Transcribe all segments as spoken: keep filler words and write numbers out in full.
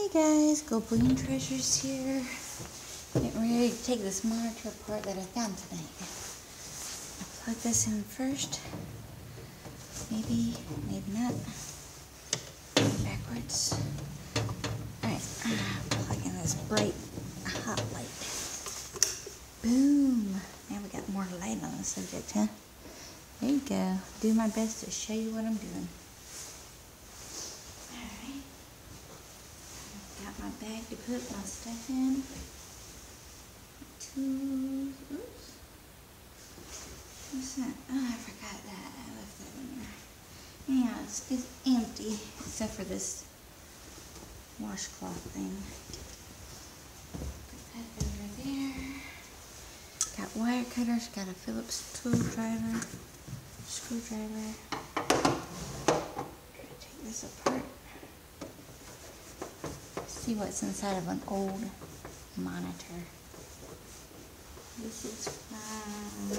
guys, Go Bullion Treasures here. Getting ready to take this monitor apart that I found tonight. I'll plug this in first. Maybe, maybe not. Backwards. Alright, plug in this bright hot light. Boom! Now we got more light on the subject, huh? There you go. Do my best to show you what I'm doing. Alright. Got my bag to put my stuff in. Tools. Oops. What's that? Oh, I forgot that. I left that in there. Yeah, it's, it's empty except for this washcloth thing. Put that over there. Got wire cutters. Got a Phillips tool driver. Screwdriver. Try to take this apart. See what's inside of an old monitor. This is from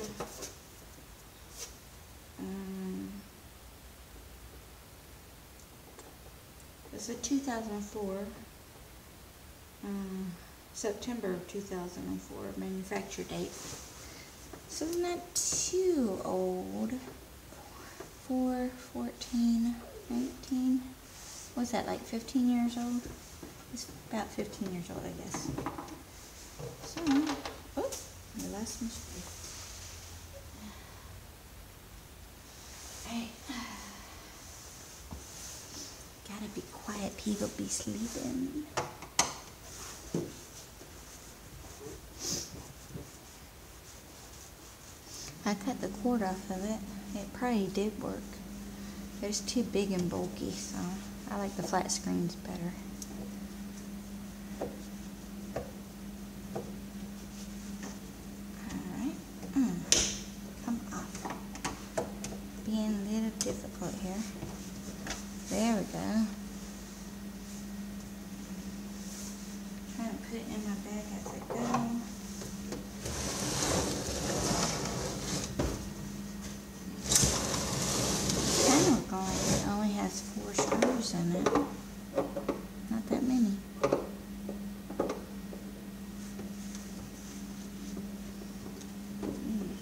um, it's a two thousand four, um, September of two thousand four manufacture date. So it's not too old. four, fourteen, nineteen. What's that, like fifteen years old? It's about fifteen years old, I guess. So, oh, I lost my screw. Alright. Gotta be quiet, people be sleeping. I cut the cord off of it. It probably did work. But it's too big and bulky, so I like the flat screens better. Alright. Mm. Come off. Being a little difficult here. There we go. Trying to put it in my bag as I go. It only has four screws in it. Not that many. Mm.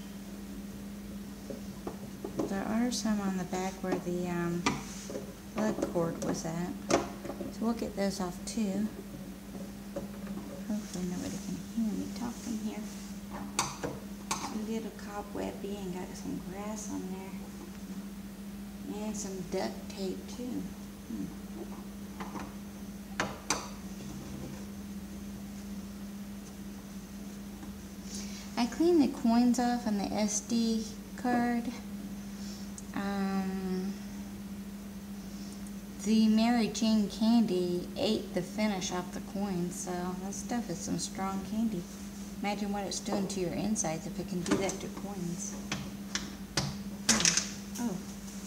There are some on the back where the um, plug cord was at. So we'll get those off too. Hopefully nobody can hear me talking here. It's a little cobwebby and got some grass on there. And some duct tape too. Hmm. I cleaned the coins off on the S D card. Um, the Mary Jane candy ate the finish off the coins, so that stuff is some strong candy. Imagine what it's doing to your insides if it can do that to coins. Hmm. Oh.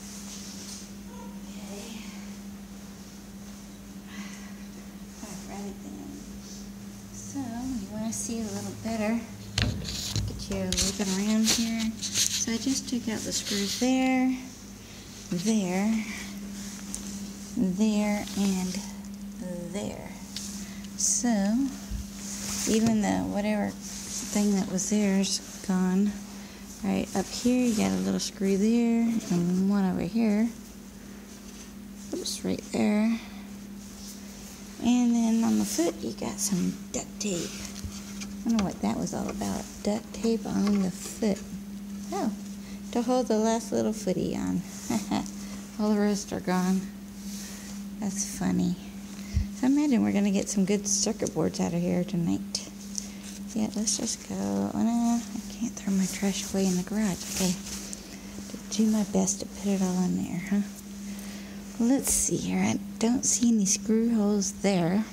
So, you want to see it a little better, get you looking around here. So I just took out the screws there, there, there, and there. So, even the whatever thing that was there is gone. Alright, up here you got a little screw there, and one over here. Oops, right there. And then on the foot, you got some duct tape. I don't know what that was all about. Duct tape on the foot. Oh, to hold the last little footy on. All the rest are gone. That's funny. So I imagine we're going to get some good circuit boards out of here tonight. Yeah, let's just go. Oh, no, I can't throw my trash away in the garage. Okay. Do my best to put it all in there, huh? Let's see here. I don't see any screw holes there.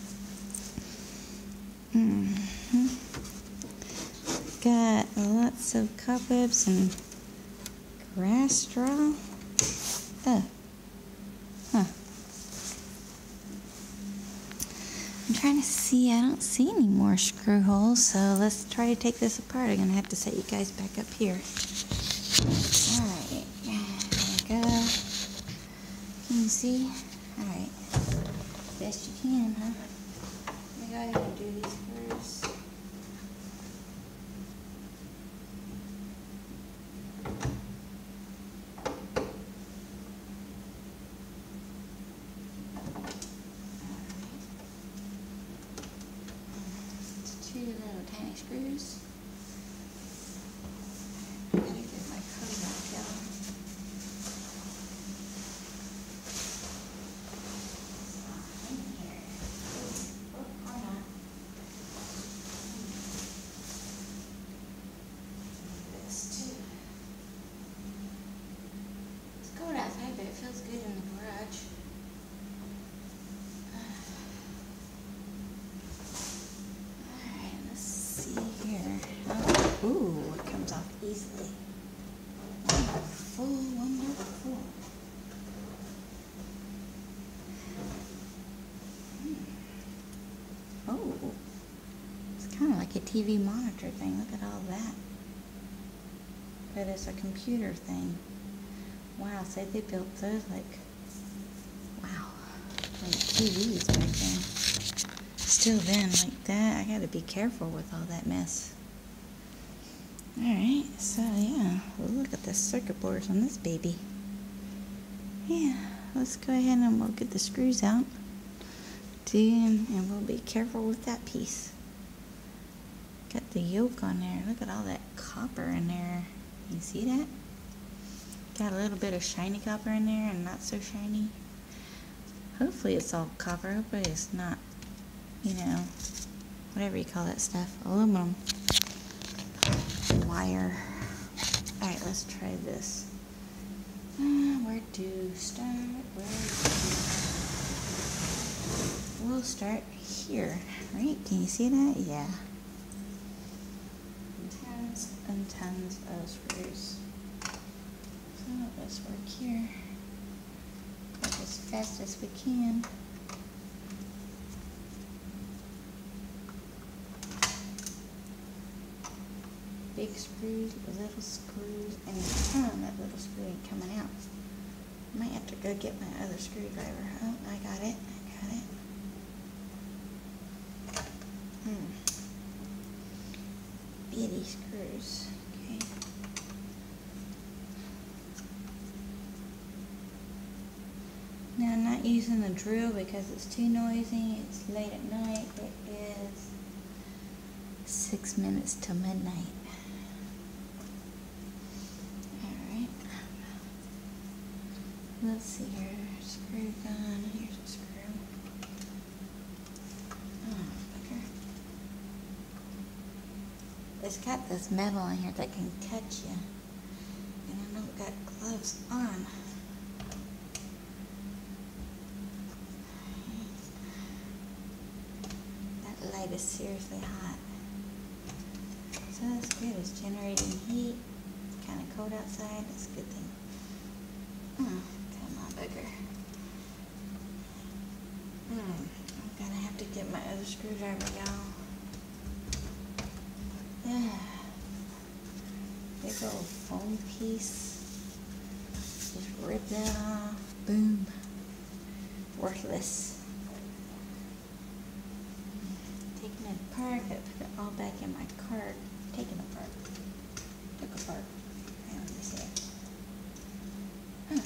Mm-hmm. Got lots of cobwebs and grass straw. Oh. Huh. I'm trying to see. I don't see any more screw holes, so let's try to take this apart. I'm going to have to set you guys back up here. Alright. There we go. Can you see? Alright. best you can, huh? We gotta go do these first. Two little tiny screws. I gotta get my coat out, y'all. In here. Oh, hold on. This too. It's cold outside, but it feels good in the garage. Ooh, it comes off easily. Wonderful, wonderful. Hmm. Oh, it's kind of like a T V monitor thing. Look at all that. But it's a computer thing. Wow, say they built those like, wow, like T Vs back then. Still then, like that, I gotta be careful with all that mess. Alright, so yeah, well, look at the circuit boards on this baby. Yeah, let's go ahead and we'll get the screws out. And, and we'll be careful with that piece. Got the yoke on there. Look at all that copper in there. You see that? Got a little bit of shiny copper in there and not so shiny. Hopefully it's all copper. Hopefully it's not, you know, whatever you call that stuff. Aluminum. Wire. Alright, let's try this. Uh, where to start? Where to... We'll start here, right? Can you see that? Yeah. Tons and tons of screws. So let's work here. Work as fast as we can. Big screws, little screws, and a ton that little screw ain't coming out. Might have to go get my other screwdriver. Oh, I got it. I got it. Hmm. Bitty screws. Okay. Now I'm not using the drill because it's too noisy. It's late at night. It is six minutes to midnight. Let's see here, screw gun, here's a screw. Oh, bugger. It's got this metal in here that can cut you. And I don't got gloves on. That light is seriously hot. So that's good, it's generating heat. It's kind of cold outside, that's a good thing. Oh. Bigger. Hmm. I'm gonna have to get my other screwdriver, y'all. Yeah. Big old foam piece. Just rip that off. Boom. Worthless. Taking it apart. I put it all back in my cart. Taken apart. Took apart. Let me see it. Huh.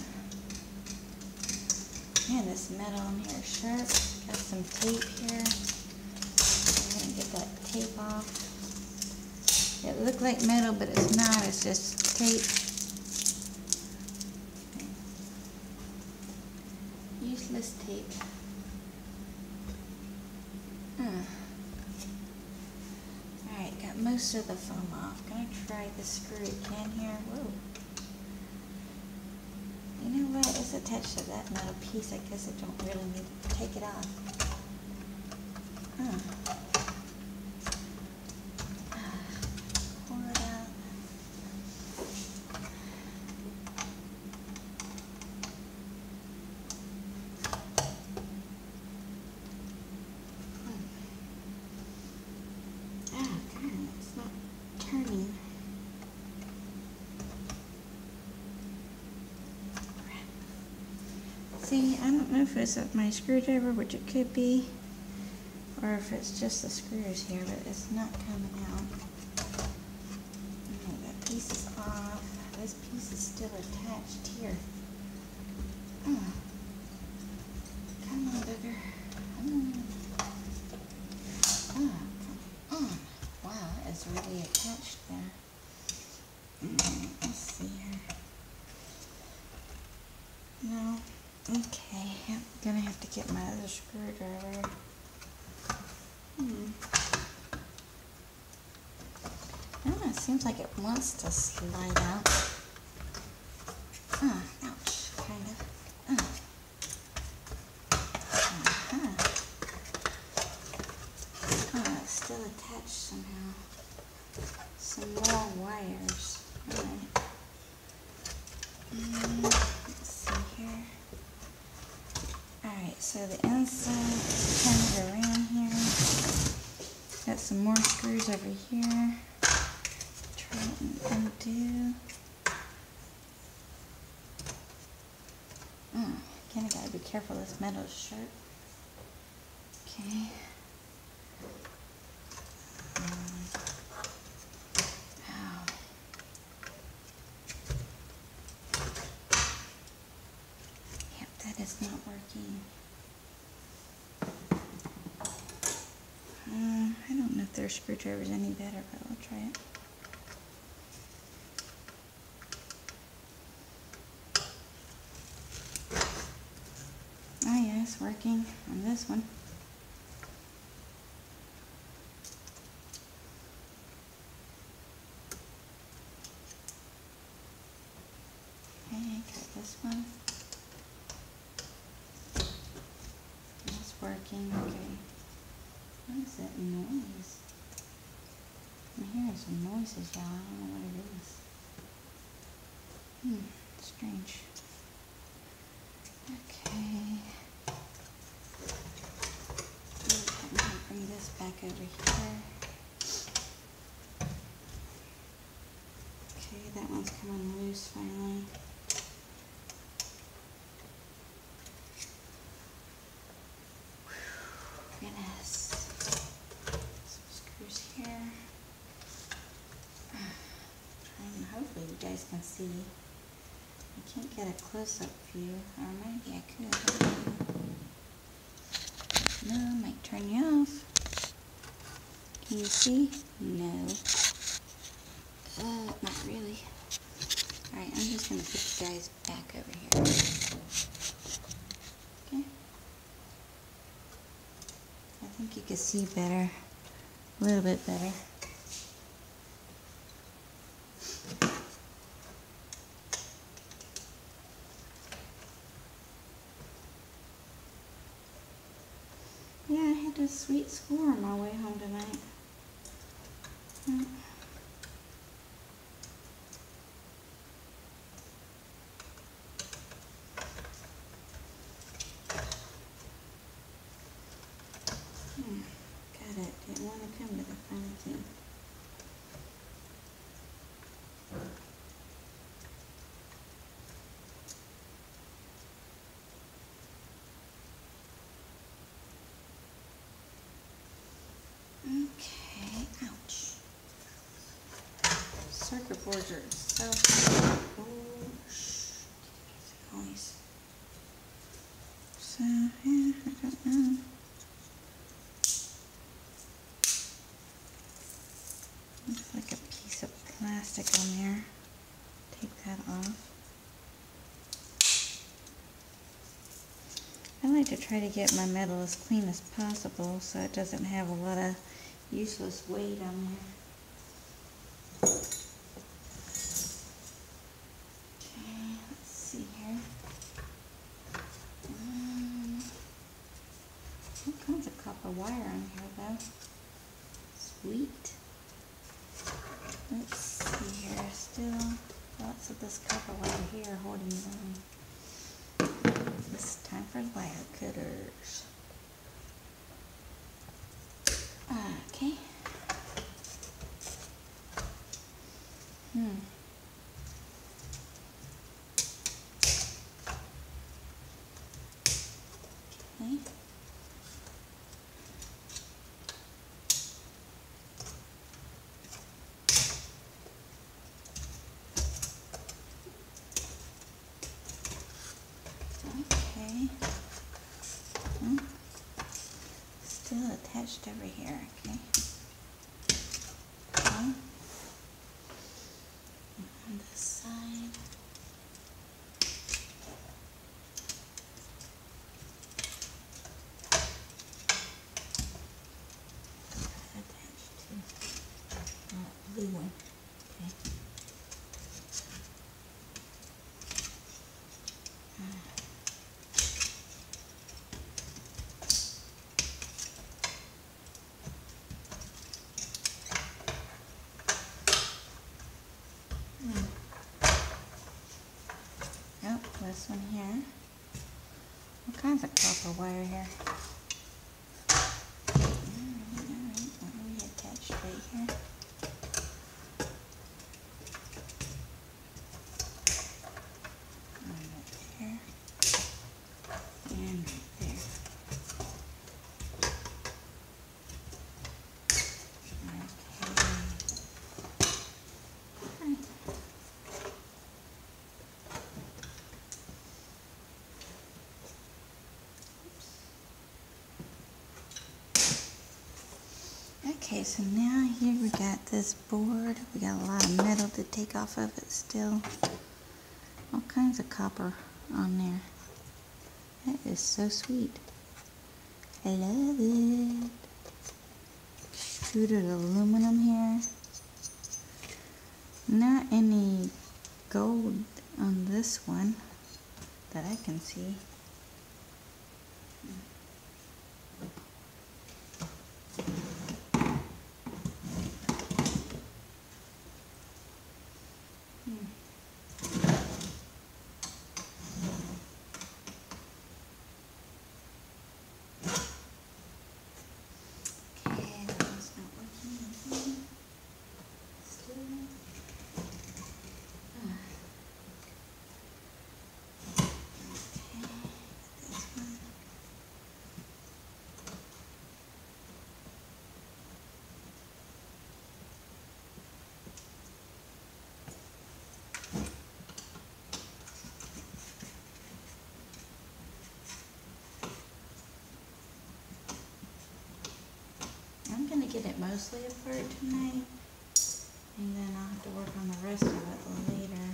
Man, this metal in here is sharp. Got some tape here. I'm gonna get that tape off. It looked like metal, but it's not. It's just tape. Okay. Useless tape. Huh. Alright, got most of the foam off. Gonna try the screw again here. Whoa. You know what? It's attached to that metal piece. I guess I don't really need to take it off. Huh. Pour it out. Hmm. Ah, God, it's not turning. See, I don't know if it's my screwdriver, which it could be, or if it's just the screws here, but it's not coming out. Okay, that piece is off. This piece is still attached here. Oh. Come on, booger. Come on. Oh, come on. Wow, that is really attached there. Mm, let's see here. No. Okay, I'm gonna have to get my other screwdriver. Hmm. Oh, it seems like it wants to slide out. Oh, ouch, kind of. Oh. Uh-huh. Oh, it's still attached somehow. Some more wires. All right. Mm, let's see here. Alright, so the inside, turn it around here. Got some more screws over here. Try and undo. Mm, again, I gotta be careful, this metal is sharp. Okay. Um, ow. Yep, that is not working. Uh, I don't know if their screwdriver is any better, but I'll try it. Oh yeah, it's working on this one. Okay, got this one. It's working, okay. What is that noise? I'm hearing some noises, y'all. I don't know what it is. Hmm, strange. Okay. I'm going to bring this back over here. Okay, that one's coming loose finally. Goodness. Some screws here. And hopefully you guys can see. I can't get a close-up view, or maybe I could. No, I might turn you off. Can you see? No. Uh, not really. Alright, I'm just going to put you guys back over here. Okay. I think you can see better. A little bit better. Yeah, I had a sweet score on my way home tonight. Hmm. Hmm. Got it. Didn't want to come to the funny thing. Okay, ouch. Circuit boards are so, oh, shh, noise. So, yeah, I don't know. Looks like a piece of plastic on there. Take that off. I like to try to get my metal as clean as possible so it doesn't have a lot of useless weight on there. Okay, let's see here. Um, all kinds of copper wire on here though. Sweet. Let's see here. Still lots of this copper wire here holding me on. It's time for wire cutters. Okay. Hmm. still attached over here, okay? Okay. On this side. Attached to that blue one, okay? Nope, this one here. All kinds of copper wire here. Alright, alright. What are we attached right here? And right there. And right there. Okay, so now here we got this board. We got a lot of metal to take off of it still. All kinds of copper on there. That is so sweet. I love it. Extruded aluminum here. Not any gold on this one that I can see. I'm going to get it mostly apart tonight, and then I'll have to work on the rest of it later.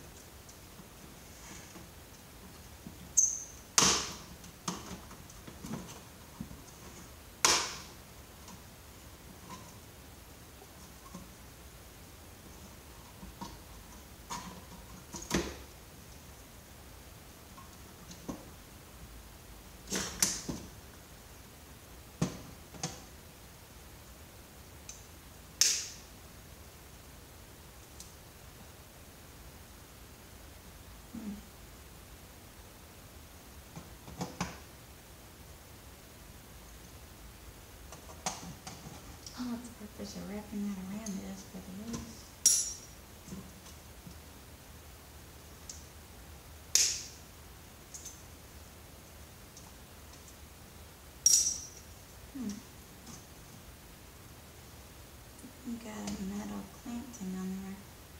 Oh, what's the purpose of wrapping that around this, but it is. Hmm. You got a metal clamping on there.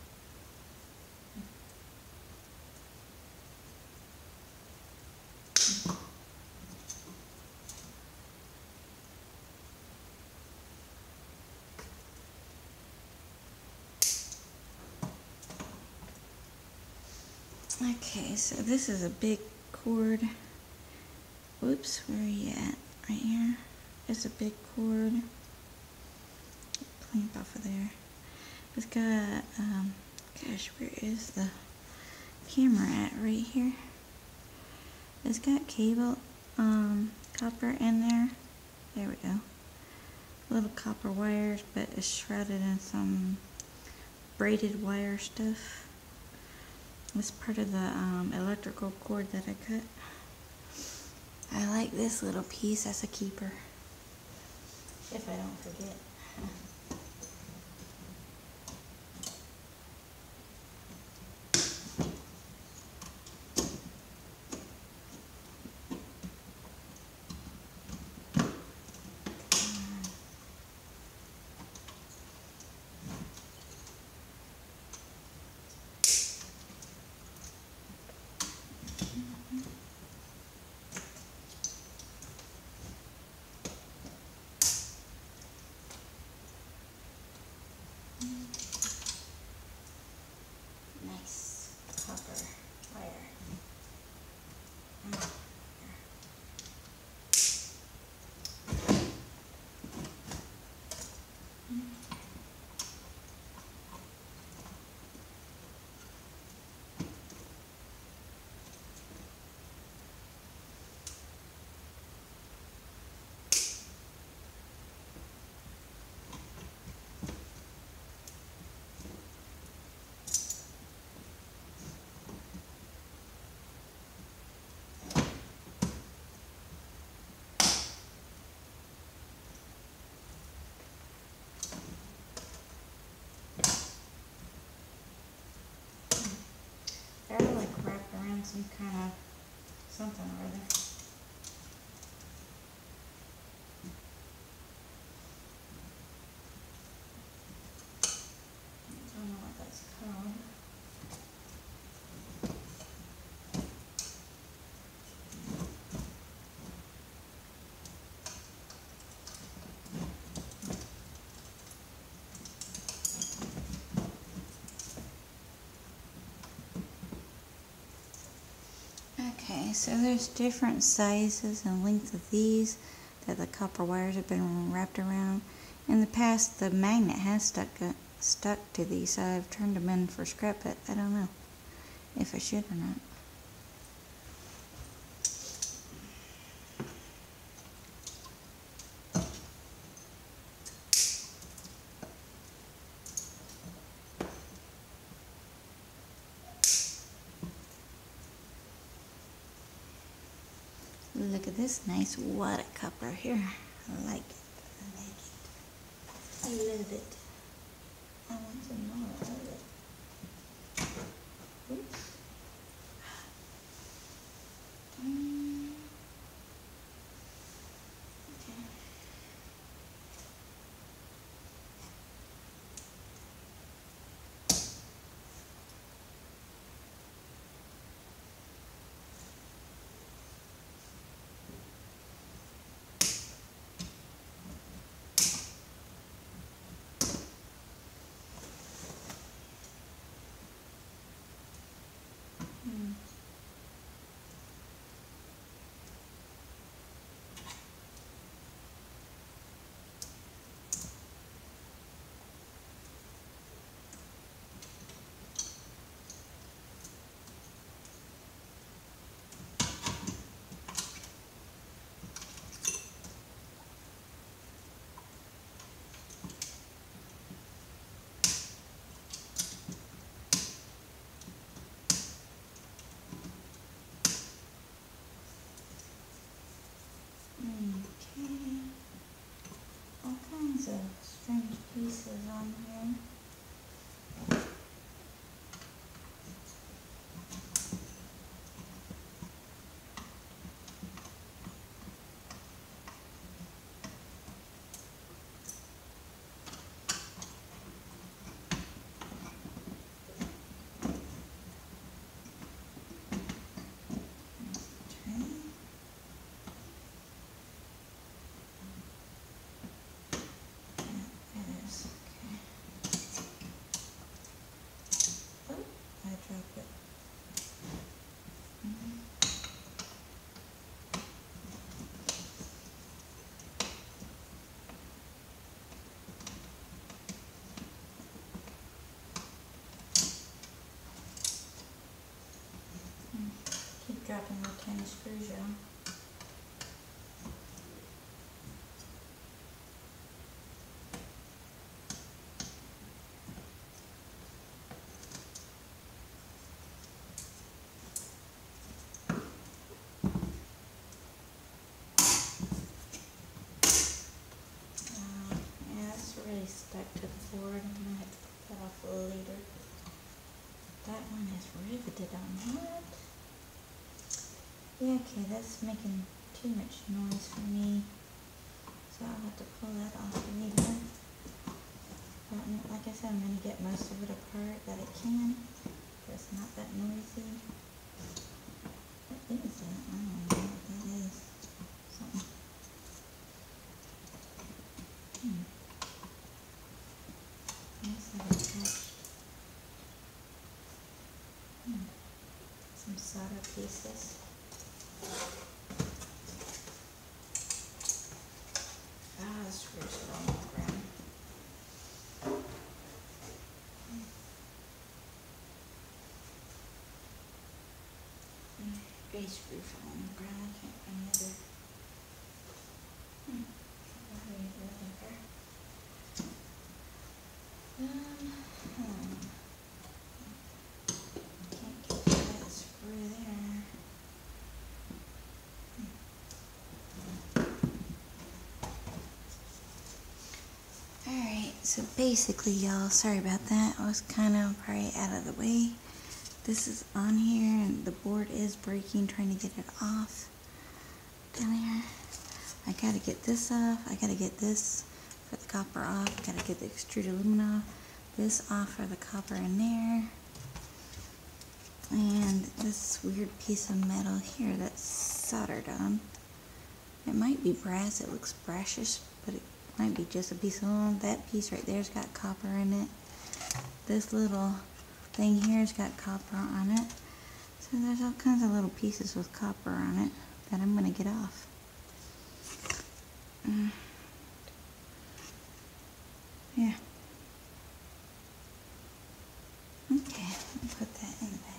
Okay, so this is a big cord. Whoops, where are you at? Right here. It's a big cord. Clamp off of there. It's got, um, gosh, where is the camera at? Right here. It's got cable, um, copper in there. There we go. Little copper wires, but it's shrouded in some braided wire stuff. It's part of the um, electrical cord that I cut. I like this little piece as a keeper, if I don't forget. find some kind of something or other. I don't know what that's called. Okay, so there's different sizes and lengths of these that the copper wires have been wrapped around. In the past, the magnet has stuck uh, stuck to these, so I've turned them in for scrap, but I don't know if I should or not. Look at this nice water copper here. I like it. I like it. I love it. I want some more of it. Oops. Mm. Okay. Mm. Okay. All kinds of strange pieces on here. Keep dropping the tiny screws out. Stuck to the board. I'm going to have to put that off a little later. That one is riveted on that. Yeah, okay, that's making too much noise for me. So I'll have to pull that off later. But like I said, I'm going to get most of it apart that I can. It's not that noisy. What is that? I don't know what that is. Something. Hmm. Hmm. Some solder pieces. Ah, the screws are on the ground. Gray screw fell on the ground. I can't find the other. Hmm. Um, hmm. Can't get to that screw there. Alright, so basically, y'all, sorry about that. I was kind of probably out of the way. this is on here and the board is breaking, trying to get it off down here. I gotta get this off. I gotta get this for the copper off. I gotta get the extruded aluminum off. This off for the copper in there. And this weird piece of metal here that's soldered on. It might be brass. It looks brashish, but it might be just a piece of aluminum. That piece right there's got copper in it. This little thing here's got copper on it. So there's all kinds of little pieces with copper on it that I'm gonna get off. Mm. Yeah. Okay, I'll put that in the bag.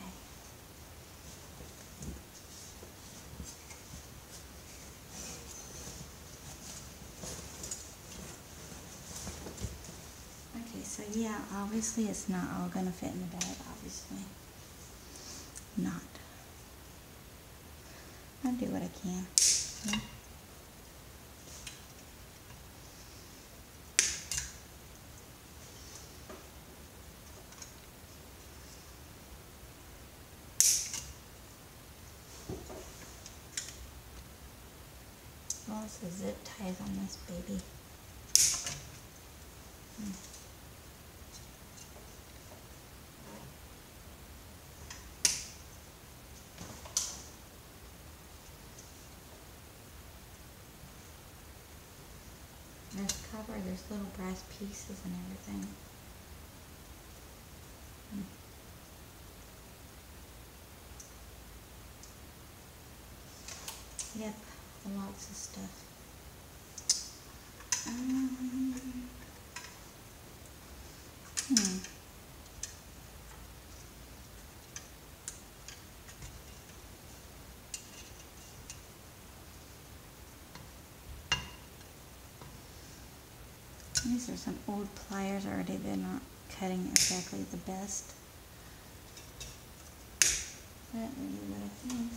Okay, so yeah, obviously it's not all gonna fit in the bag, obviously. Not. I'll do what I can. Yeah. Also zip ties on this baby. Hmm. There's cover, there's little brass pieces and everything. Hmm. Yep, lots of stuff. Um, hmm. These are some old pliers already. They're not cutting exactly the best. But we do what I can.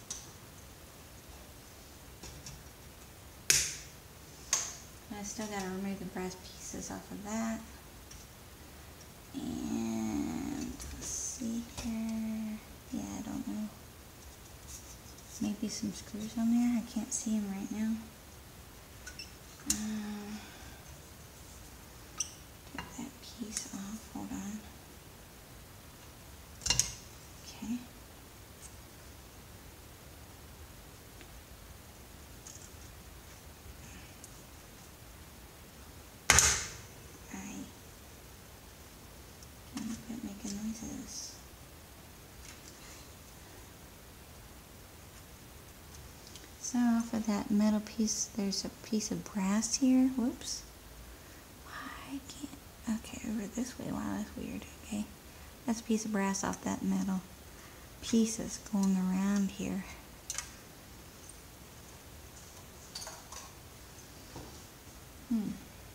I still got to remove the brass pieces off of that. And let's see here. Yeah, I don't know. Maybe some screws on there. I can't see them right now. Um, take that piece off. Hold on. Okay. Quit making noises. So off of that metal piece, there's a piece of brass here. Whoops. Why can't? Okay, over this way. Wow, that's weird. Okay, that's a piece of brass off that metal. Pieces going around here. Hmm.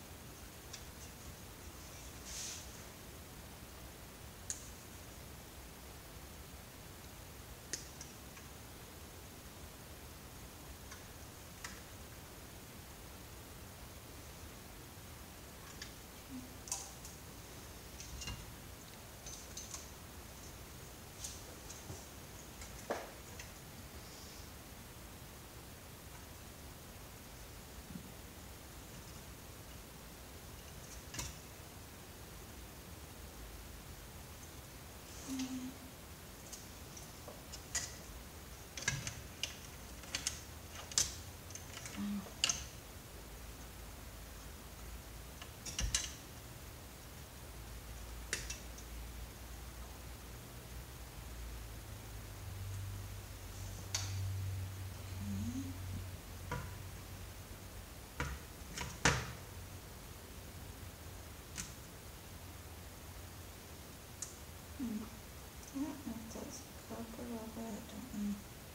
I don't know if that's copper or what, I don't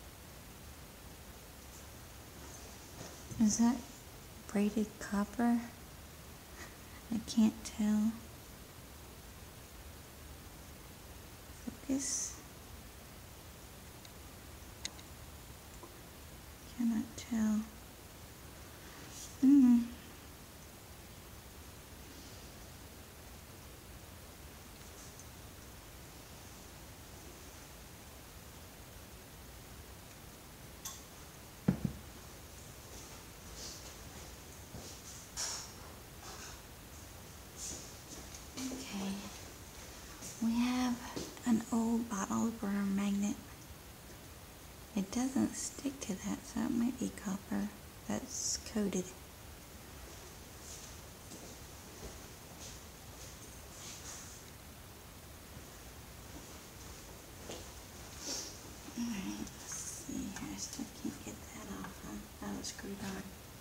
know. Is that braided copper? I can't tell. Focus. Cannot tell. Mm. stick to that, so it might be copper that's coated. Alright, let's see here. I still can't get that off, huh? Oh, it's screwed on.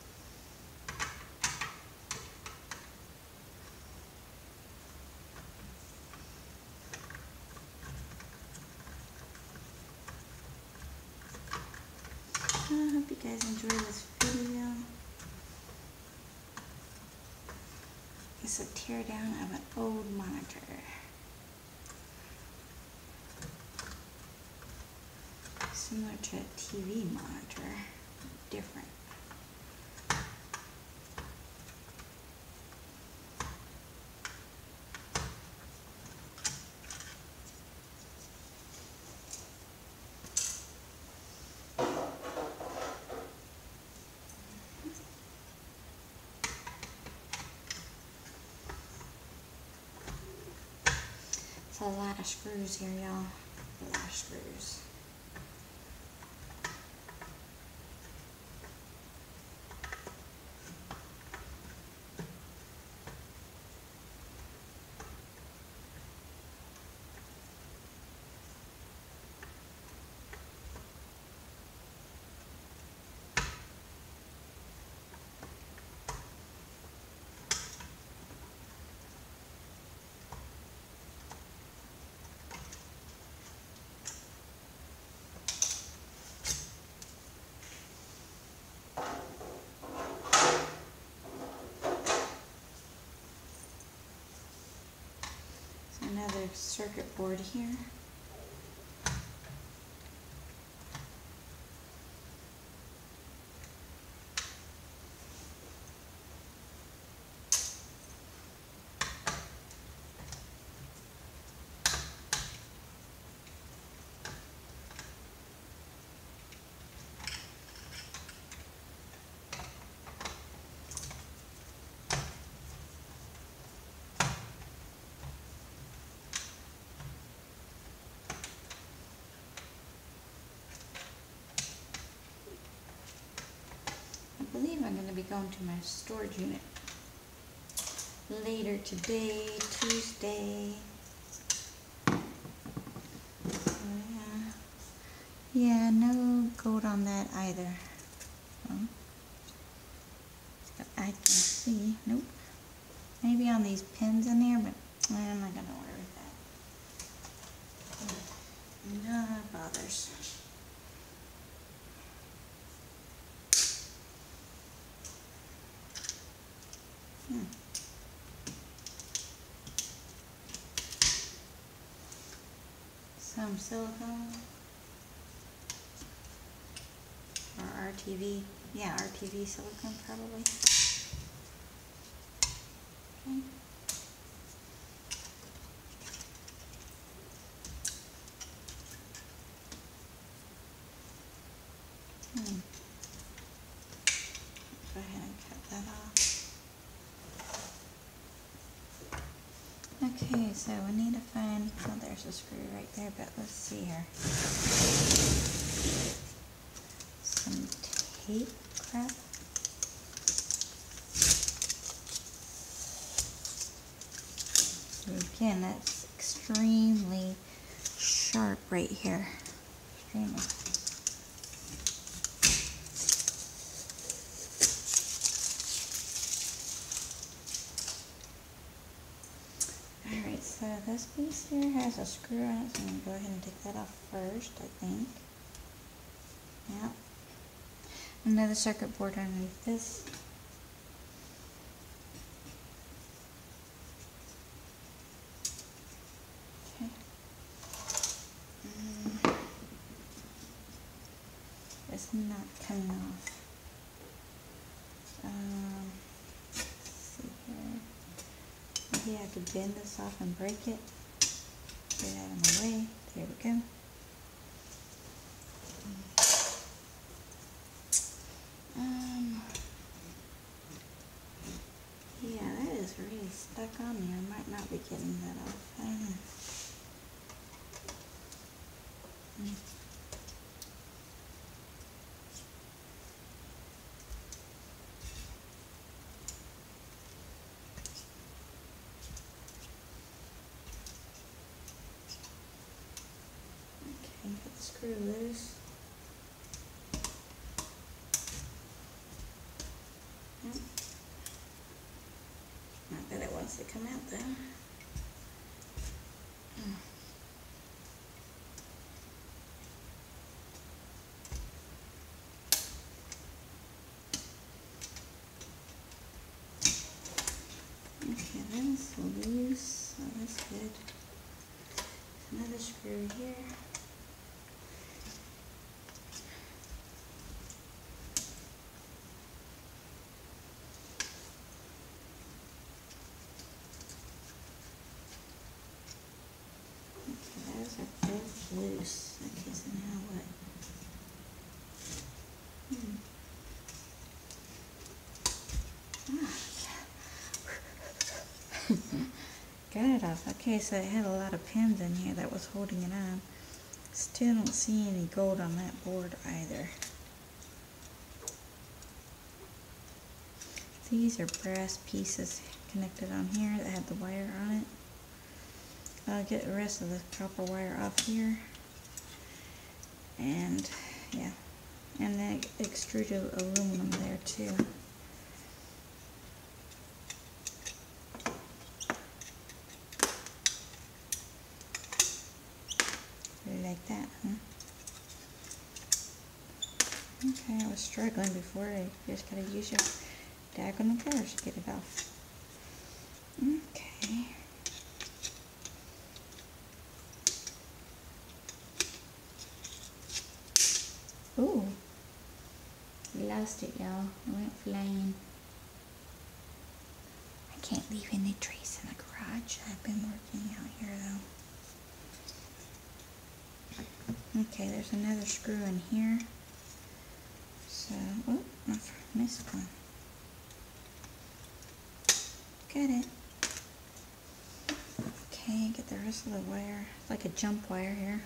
I hope you guys enjoy this video. It's a teardown of an old monitor. Similar to a T V monitor, different. It's a lot of screws here, y'all. A lot of screws. Another circuit board here. I believe I'm going to be going to my storage unit later today, Tuesday. So yeah, yeah, no gold on that either. Um, I can see, nope. Maybe on these pins in there, but I'm not going to worry with that. No bothers. Hmm. Some silicone or R T V, yeah, R T V silicone probably. Okay. Hmm. Go ahead and cut that off. Okay, so we need to find, oh, there's a screw right there, but let's see here. Some tape crap. So again, that's extremely sharp right here. Extremely. Alright, so this piece here has a screw on it, so I'm going to go ahead and take that off first, I think. Yeah. Another circuit board underneath this. Okay. Mm. It's not coming off. Um, let's see here. Maybe I could bend this off and break it. Get it out of my way. There we go. Um, yeah, that is really stuck on me. I might not be getting that off. I don't know. screw loose. Nope. Not that it wants to come out though. Mm. Okay, that's loose, so that's good. Another screw here. Okay, those are both loose. Okay, so now what? Hmm. Got it off. Okay, so it had a lot of pins in here that was holding it on. Still don't see any gold on that board either. These are brass pieces connected on here that had the wire on it. I'll get the rest of the copper wire off here. And yeah, and then extruded aluminum there too. Like that, huh? Okay, I was struggling before. I just gotta use your diagonal cutters to get it off. Okay. Ooh, we lost it, y'all. It went flying. I can't leave any trace in the garage. I've been working out here though. Okay, there's another screw in here. So, oh, I missed one. Got it. Okay, get the rest of the wire. It's like a jump wire here.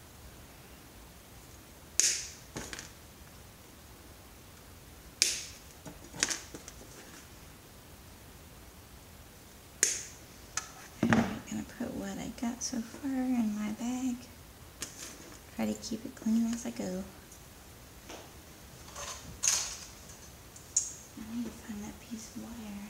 Alright, gonna put what I got so far in my bag. Try to keep it clean as I go. I need to find that piece of wire.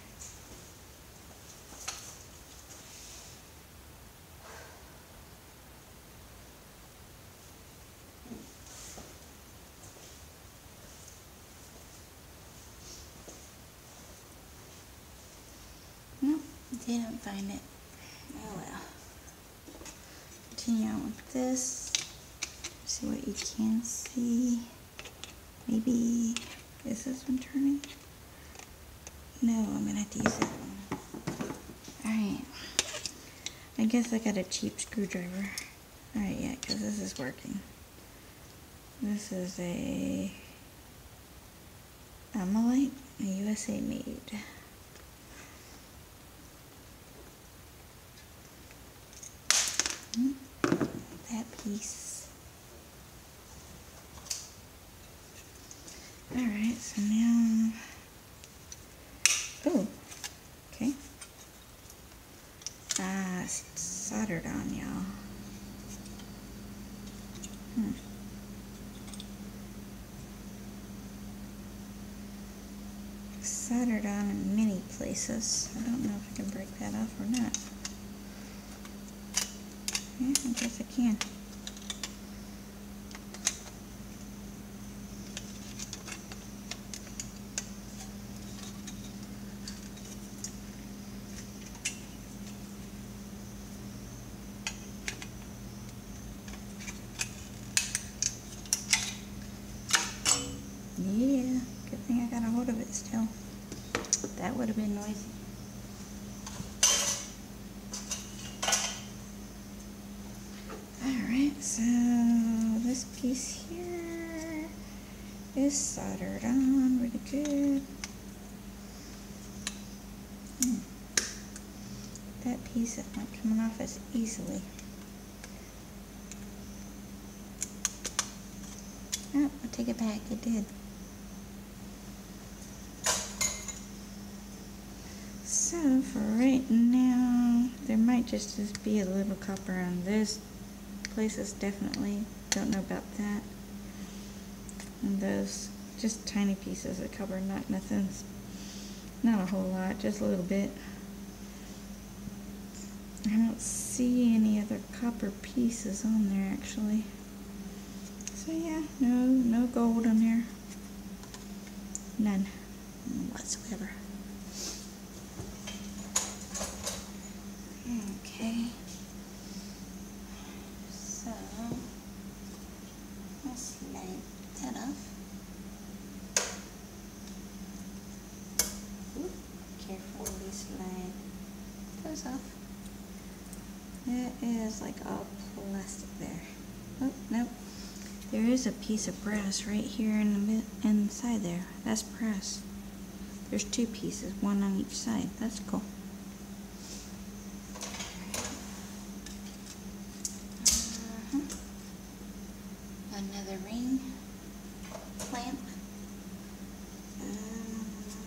Nope, didn't find it. Oh well. Continue on with this. See what you can see. Maybe, is this one turning? No, I'm gonna have to use that one. Alright. I guess I got a cheap screwdriver. Alright, yeah, because this is working. This is a Amalite, a U S A made. That piece. Alright, so now, oh, okay. Ah, it's soldered on, y'all. Hmm. Soldered on in many places. I don't know if I can break that off or not. Yeah, I guess I can. Yeah, good thing I got a hold of it still. That would have been noisy. Alright, so this piece here is soldered on really good. Hmm. That piece is not coming off as easily. Oh, I'll take it back, it did. So for right now, there might just, just be a little copper on this. Places definitely don't know about that. And those, just tiny pieces of copper, not nothing, not a whole lot, just a little bit. I don't see any other copper pieces on there actually. So yeah, no, no gold on there. None whatsoever. Okay. So let's slide that off. Oop, carefully slide those off. It is like all plastic there. Oh, nope. There is a piece of brass right here in the mid inside there. That's brass. There's two pieces, one on each side. That's cool. Uh-huh. Another ring clamp. Um,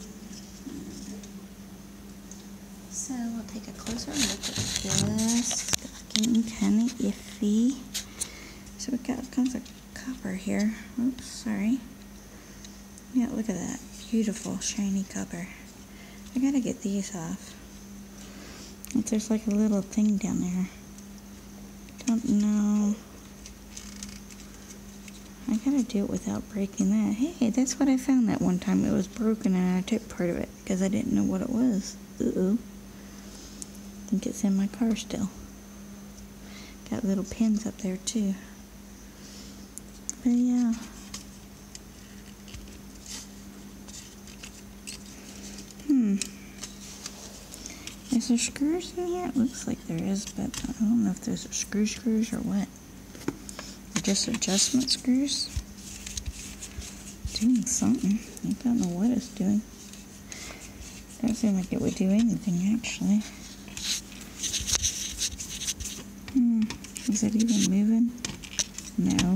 so we'll take a closer look at this. It's looking kind of iffy. So we've got all kinds of copper here. Oops, sorry. Yeah, look at that. Beautiful, shiny copper. I gotta get these off. But there's like a little thing down there. Don't know. I gotta do it without breaking that. Hey, that's what I found that one time. It was broken and I took part of it because I didn't know what it was. Uh-oh. I think it's in my car still. Got little pins up there too. But yeah. Hmm. Is there screws in here? It looks like there is, but I don't know if those are screw screws or what. Or just adjustment screws. Doing something. I don't know what it's doing. Doesn't seem like it would do anything actually. Hmm. Is it even moving? No.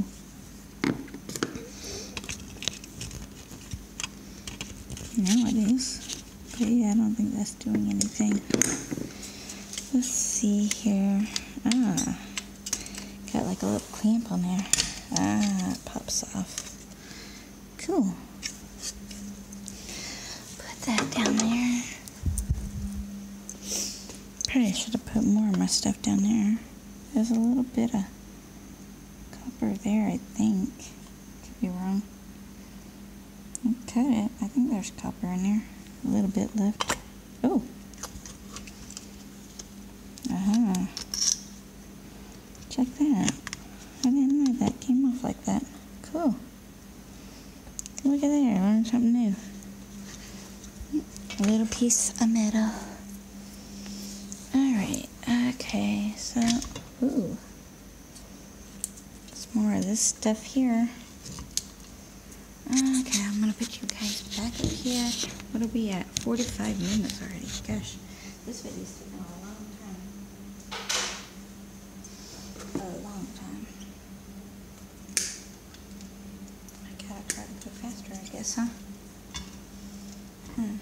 No, it is. But yeah, I don't think that's doing anything. Let's see here. Ah. Got like a little clamp on there. Ah, it pops off. Cool. Put that down there. Probably should have put more of my stuff down there. There's a little bit of copper there, I think. Could be wrong. I'll cut it. I think there's copper in there. A little bit left. Oh. Uh-huh. Check that. I didn't know that came off like that. Cool. Look at there. Learned something new. A little piece of metal. Alright. Okay. So, ooh. There's more of this stuff here. Okay, I'm gonna put you guys back up here. What are we at? forty-five minutes already. Gosh, this video's taking a long time. A long time. I gotta try to go faster, I guess, huh? Hmm.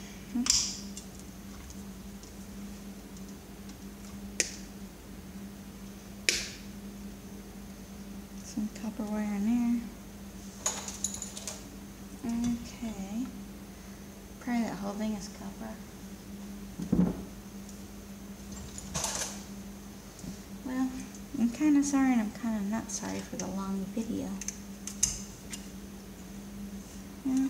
Some copper wire in there. Okay. Probably that whole thing is copper. Well, I'm kind of sorry and I'm kind of not sorry for the long video. Yeah.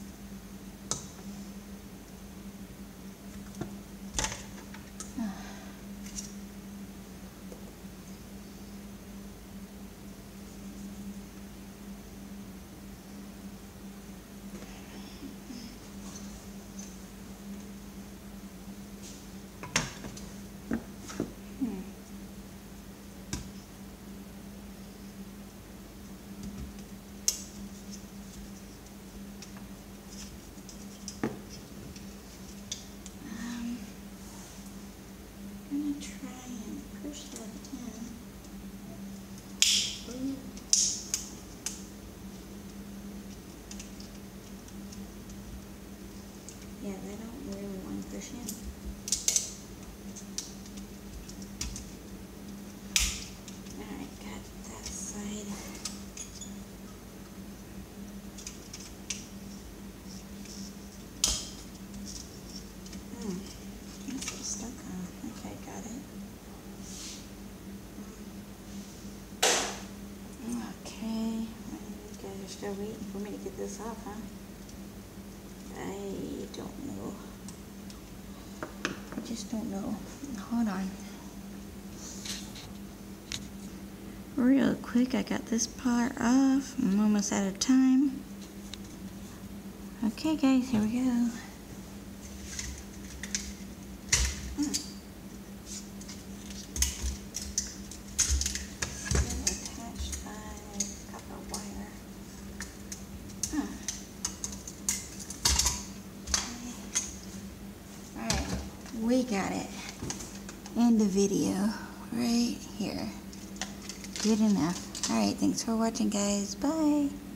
Yeah, they don't really want to push in. Alright, got that side. They're waiting for me to get this off, huh? I don't know. I just don't know. Hold on. Real quick, I got this part off. I'm almost out of time. Okay, guys, here we go. Mm. Still attached by copper wire. Mm. Okay. Alright, we got it. End the video right here. Good enough. Alright, thanks for watching, guys. Bye.